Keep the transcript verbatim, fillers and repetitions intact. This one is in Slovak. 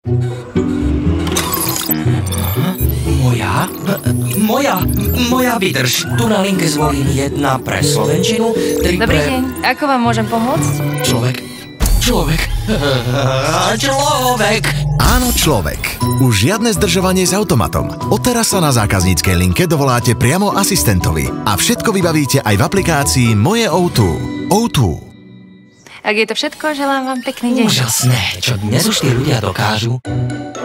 Moja? Moja? Moja, vydrž. Tu na linke zvolím jedna pre slovenčinu, tri Dobrý pre... deň, ako vám môžem pomôcť? Človek. Človek. Človek. Áno, človek. Už žiadne zdržovanie s automatom. Odteraz sa na zákazníckej linke dovoláte priamo asistentovi a všetko vybavíte aj v aplikácii Moje ó dva. ó dva. Ak je to všetko, želám vám pekný deň. Úžasné, čo dnes už tí ľudia dokážu.